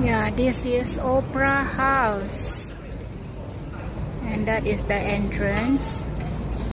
Yeah, this is Opera House, and that is the entrance.